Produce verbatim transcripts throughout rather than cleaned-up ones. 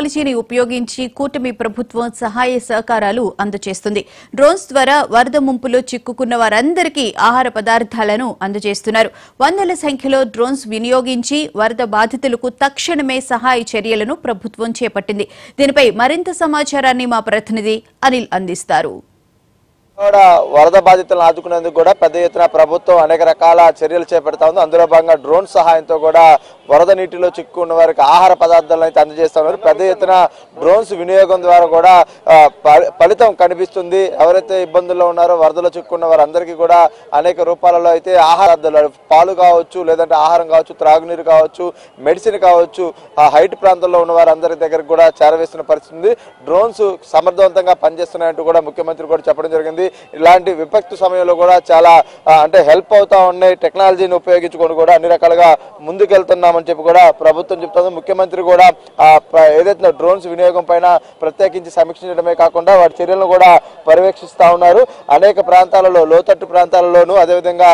టెక్నాలజీని ఉపయోగించి కూటమి ప్రభుత్వం సహాయ సహకారాలు అందజేస్తుంది. డ్రోన్స్ ద్వారా వరద ముంపులో చిక్కుకున్న వారందరికీ ఆహార పదార్థాలను అందజేస్తున్నారు. వందల సంఖ్యలో డ్రోన్స్ వినియోగించి వరద బాధితులకు తక్షణమే సహాయ చర్యలను ప్రభుత్వం చేపట్టింది. దీనిపై మరింత సమాచారాన్ని మా ప్రతినిధి అనిల్ అందిస్తారు. వరద బాధితులను ఆదుకునేందుకు కూడా పెద్ద ఎత్తున ప్రభుత్వం అనేక రకాల చర్యలు చేపడతా ఉంది. అందులో భాగంగా డ్రోన్ సహాయంతో కూడా వరద నీటిలో చిక్కుకున్న వారికి ఆహార పదార్థాలను అయితే అందజేస్తా ఉన్నారు. పెద్ద ఎత్తున డ్రోన్స్ వినియోగం ద్వారా కూడా ఫలితం కనిపిస్తుంది. ఎవరైతే ఇబ్బందుల్లో ఉన్నారో వరదలో చిక్కుకున్న వారందరికీ కూడా అనేక రూపాలలో అయితే ఆహార పాలు కావచ్చు, లేదంటే ఆహారం కావచ్చు, త్రాగునీరు కావచ్చు, మెడిసిన్ కావచ్చు, ఆ హైట్ ప్రాంతంలో ఉన్న వారందరి దగ్గరికి కూడా చేరవేస్తున్న పరిస్థితి ఉంది. డ్రోన్స్ సమర్థవంతంగా పనిచేస్తున్నాయంటూ కూడా ముఖ్యమంత్రి కూడా చెప్పడం జరిగింది. ఇలాంటి విపత్తు సమయంలో కూడా చాలా అంటే హెల్ప్ అవుతా ఉన్నాయి. టెక్నాలజీని ఉపయోగించుకొని కూడా అన్ని రకాలుగా ముందుకెళ్తున్నామని చెప్పి కూడా ప్రభుత్వం చెప్తుంది. ముఖ్యమంత్రి కూడా ఏదైతే డ్రోన్స్ వినియోగం పైన ప్రత్యేకించి సమీక్షించడమే కాకుండా వాటి చర్యలను కూడా పర్యవేక్షిస్తా ఉన్నారు. అనేక ప్రాంతాలలో, లోతట్టు ప్రాంతాలలోనూ అదేవిధంగా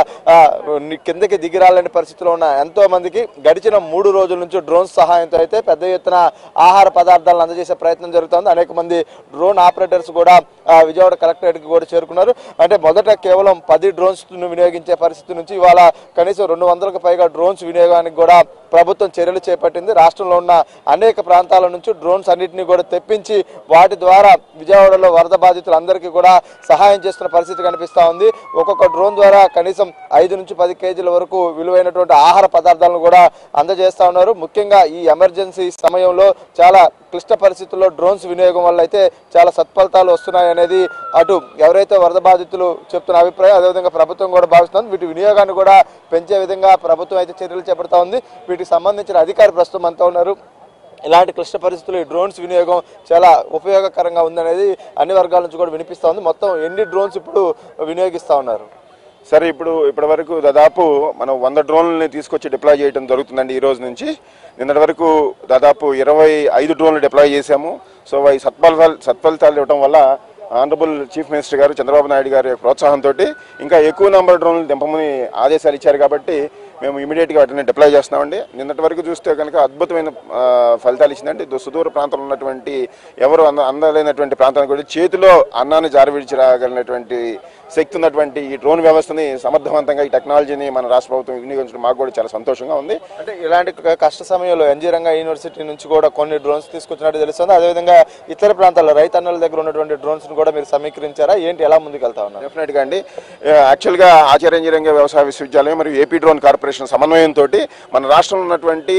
కిందకి దిగిరాలని పరిస్థితిలో ఉన్న ఎంతో మందికి గడిచిన మూడు రోజుల నుంచి డ్రోన్స్ సహాయంతో అయితే పెద్ద ఎత్తున ఆహార పదార్థాలను అందజేసే ప్రయత్నం జరుగుతుంది. అనేక మంది డ్రోన్ ఆపరేటర్స్ కూడా విజయవాడ కలెక్టరేట్ కి కూడా చేరుకున్నారు. అంటే మొదట కేవలం పది డ్రోన్స్ వినియోగించే పరిస్థితి నుంచి ఇవాళ కనీసం రెండు వందలకు పైగా డ్రోన్స్ వినియోగానికి కూడా ప్రభుత్వం చర్యలు చేపట్టింది. రాష్ట్రంలో ఉన్న అనేక ప్రాంతాల నుంచి డ్రోన్స్ అన్నింటినీ కూడా తెప్పించి వాటి ద్వారా విజయవాడలో వరద బాధితులందరికీ కూడా సహాయం చేస్తున్న పరిస్థితి కనిపిస్తా ఉంది. ఒక్కొక్క డ్రోన్ ద్వారా కనీసం ఐదు నుంచి పది కేజీల వరకు విలువైనటువంటి ఆహార పదార్థాలను కూడా అందజేస్తా ఉన్నారు. ముఖ్యంగా ఈ ఎమర్జెన్సీ సమయంలో చాలా క్లిష్ట పరిస్థితుల్లో డ్రోన్స్ వినియోగం వల్ల అయితే చాలా సత్ఫలితాలు వస్తున్నాయి అనేది అటు ఎవరైతే వరద బాధితులు చెప్తున్న అభిప్రాయం, అదేవిధంగా ప్రభుత్వం కూడా భావిస్తుంది. వీటి వినియోగాన్ని కూడా పెంచే విధంగా ప్రభుత్వం అయితే చర్యలు చేపడతా ఉంది. వీటికి సంబంధించిన అధికారి ప్రస్తుతం అంతా ఉన్నారు. ఇలాంటి క్లిష్ట పరిస్థితుల్లో ఈ డ్రోన్స్ వినియోగం చాలా ఉపయోగకరంగా ఉందనేది అన్ని వర్గాల నుంచి కూడా వినిపిస్తూ ఉంది. మొత్తం ఎన్ని డ్రోన్స్ ఇప్పుడు వినియోగిస్తూ ఉన్నారు? సరే, ఇప్పుడు ఇప్పటి వరకు దాదాపు మనం వంద డ్రోన్లని తీసుకొచ్చి డిప్లాయ్ చేయడం జరుగుతుందండి. ఈ రోజు నుంచి నిన్నటి వరకు దాదాపు ఇరవై ఐదు డ్రోన్లు డిప్లాయ్ చేశాము. సో అవి సత్ఫలితాలు సత్ఫలితాలు ఇవ్వడం వల్ల ఆనరబుల్ చీఫ్ మినిస్టర్ గారు చంద్రబాబు నాయుడు గారి ప్రోత్సాహంతో ఇంకా ఎక్కువ నెంబర్ డ్రోన్లు దింపమని ఆదేశాలు ఇచ్చారు. కాబట్టి మేము ఇమీడియట్గా వాటిని డిప్లాయ్ చేస్తున్నామండి. నిన్నటి వరకు చూస్తే కనుక అద్భుతమైన ఫలితాలు ఇచ్చిందండి. సుదూర ప్రాంతంలో ఉన్నటువంటి ఎవరు అంద అందలేనటువంటి ప్రాంతానికి కూడా చేతిలో అన్నాన్ని జారవిడిచి రాగలిగినటువంటి శక్తి ఉన్నటువంటి ఈ డ్రోన్ వ్యవస్థని సమర్థవంతంగా ఈ టెక్నాలజీని మన రాష్ట్ర ప్రభుత్వం వినియోగించడం మాకు కూడా చాలా సంతోషంగా ఉంది. అంటే ఇలాంటి కష్ట సమయంలో ఎన్జీ రంగా యూనివర్సిటీ నుంచి కూడా కొన్ని డ్రోన్స్ తీసుకొచ్చినట్టు తెలుస్తుంది. అదేవిధంగా ఇతర ప్రాంతాల్లో రైతన్నుల దగ్గర ఉన్నటువంటి డ్రోన్స్ కూడా మీరు సమీకరించారా? ఏంటి, ఎలా ముందుకు వెళ్తా ఉన్నారు? డెఫినెట్గా అండి. యాక్చువల్గా ఆచార్య ఎన్జీ రంగా వ్యవసాయ విశ్వవిద్యాలయం మరియు ఏపీ డ్రోన్ కార్పొరేషన్ సమన్వయంతో మన రాష్ట్రంలో ఉన్నటువంటి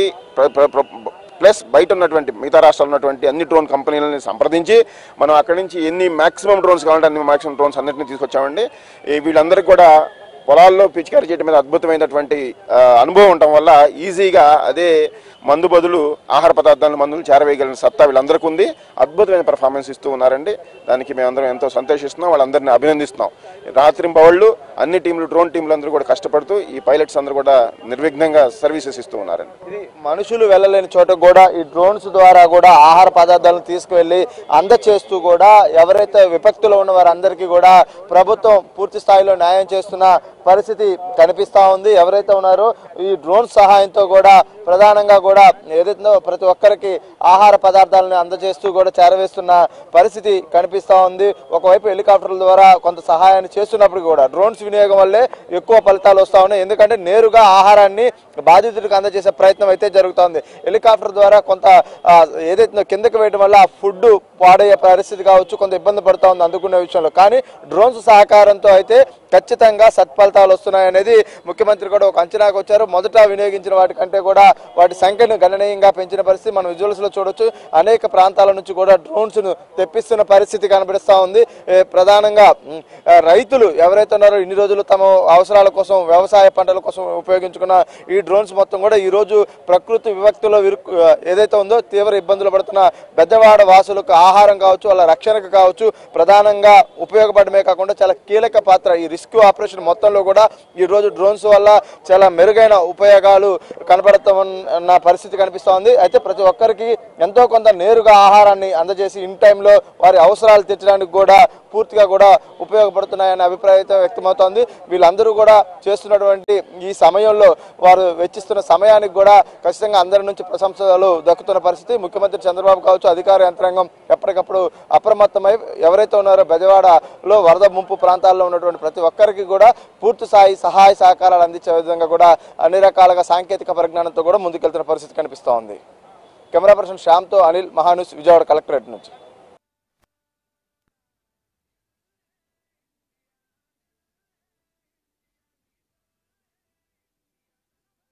ప్లస్ బయట ఉన్నటువంటి మిగతా రాష్ట్రాల్లో ఉన్నటువంటి అన్ని డ్రోన్ కంపెనీలని సంప్రదించి మనం అక్కడి నుంచి ఎన్ని మాక్సిమం డ్రోన్స్ కావాలంటే అన్ని మాక్సిమం డ్రోన్స్ అన్నింటినీ తీసుకొచ్చామండి. వీళ్ళందరికీ కూడా పొలాల్లో పిచికారీ చేయడం మీద అద్భుతమైనటువంటి అనుభవం ఉండటం వల్ల ఈజీగా అదే మందు బదులు ఆహార పదార్థాలను మందులు చేరవేయగలిగిన సత్తా వీళ్ళందరికీ ఉంది. అద్భుతమైన పర్ఫార్మెన్స్ ఇస్తూ ఉన్నారండి. దానికి మేమందరం ఎంతో సంతోషిస్తున్నాం, వాళ్ళందరినీ అభినందిస్తున్నాం. రాత్రింబవళ్ళు అన్ని టీంలు, డ్రోన్ టీంలు అందరూ కూడా కష్టపడుతూ ఈ పైలట్స్ అందరూ కూడా నిర్విఘ్నంగా సర్వీసెస్ ఇస్తూ ఉన్నారండి. ఇది మనుషులు వెళ్ళలేని చోట కూడా ఈ డ్రోన్స్ ద్వారా కూడా ఆహార పదార్థాలను తీసుకువెళ్ళి అందచేస్తూ కూడా ఎవరైతే విపత్తులో ఉన్న వారందరికీ కూడా ప్రభుత్వం పూర్తి స్థాయిలో న్యాయం చేస్తున్న పరిస్థితి కనిపిస్తా ఉంది. ఎవరైతే ఉన్నారో ఈ డ్రోన్ సహాయంతో కూడా ప్రధానంగా కూడా ఏదైతే ప్రతి ఒక్కరికి ఆహార పదార్థాలను అందజేస్తూ కూడా చేరవేస్తున్న పరిస్థితి కనిపిస్తా ఉంది. ఒకవైపు హెలికాప్టర్ల ద్వారా కొంత సహాయాన్ని చేస్తున్నప్పుడు కూడా డ్రోన్స్ వినియోగం వల్లే ఎక్కువ ఫలితాలు వస్తా ఉన్నాయి. ఎందుకంటే నేరుగా ఆహారాన్ని బాధితుడికి అందజేసే ప్రయత్నం అయితే జరుగుతుంది. హెలికాప్టర్ ద్వారా కొంత ఏదైతే కిందకి వేయడం వల్ల ఆ ఫుడ్ పాడయ్యే పరిస్థితి కావచ్చు, కొంత ఇబ్బంది పడుతూ ఉంది అందుకునే విషయంలో. కానీ డ్రోన్స్ సహకారంతో అయితే ఖచ్చితంగా సత్ఫలితాలు వస్తున్నాయనేది ముఖ్యమంత్రి కూడా ఒక అంచనాకు వచ్చారు. మొదట వినియోగించిన వాటికంటే కూడా వాటి సంఖ్యను గణనీయంగా పెంచిన పరిస్థితి మనం విజువల్స్ లో చూడొచ్చు. అనేక ప్రాంతాల నుంచి కూడా డ్రోన్స్ ను తెప్పిస్తున్న పరిస్థితి కనబడిస్తా ఉంది. ప్రధానంగా రైతులు ఎవరైతే ఉన్నారో ఇన్ని రోజులు తమ అవసరాల కోసం, వ్యవసాయ పంటల కోసం ఉపయోగించుకున్న ఈ డ్రోన్స్ మొత్తం కూడా ఈ రోజు ప్రకృతి విపత్తులో ఏదైతే ఉందో తీవ్ర ఇబ్బందులు పడుతున్న పెద్దవాడ వాసులకు ఆహారం కావచ్చు, వాళ్ళ రక్షణకు కావచ్చు ప్రధానంగా ఉపయోగపడమే కాకుండా చాలా కీలక పాత్ర ఈ రెస్క్యూ ఆపరేషన్ మొత్తంలో కూడా ఈ రోజు డ్రోన్స్ వల్ల చాలా మెరుగైన ఉపయోగాలు కనబడుతున్న పరిస్థితి కనిపిస్తూ ఉంది. అయితే ప్రతి ఒక్కరికి ఎంతో కొంత నేరుగా ఆహారాన్ని అందజేసి ఇన్ టైంలో వారి అవసరాలు తీర్చడానికి కూడా పూర్తిగా కూడా ఉపయోగపడుతున్నాయనే అభిప్రాయం అయితే వ్యక్తమవుతోంది. వీళ్ళందరూ కూడా చేస్తున్నటువంటి ఈ సమయంలో వారు వెచ్చిస్తున్న సమయానికి కూడా ఖచ్చితంగా అందరి నుంచి ప్రశంసలు దక్కుతున్న పరిస్థితి. ముఖ్యమంత్రి చంద్రబాబు కావచ్చు, అధికార యంత్రాంగం ఎప్పటికప్పుడు అప్రమత్తమై ఎవరైతే ఉన్నారో బెజవాడలో వరద ముంపు ప్రాంతాల్లో ఉన్నటువంటి ప్రతి ఒక్కరికి కూడా పూర్తి స్థాయి సహాయ సహకారాలు అందించే విధంగా కూడా అన్ని రకాలుగా సాంకేతిక పరిజ్ఞానంతో కూడా ముందుకెళ్తున్న పరిస్థితి కనిపిస్తోంది. కెమెరా పర్సన్ శ్యామ్తో అనిల్, మహాన్యూస్, విజయవాడ కలెక్టరేట్ నుంచి.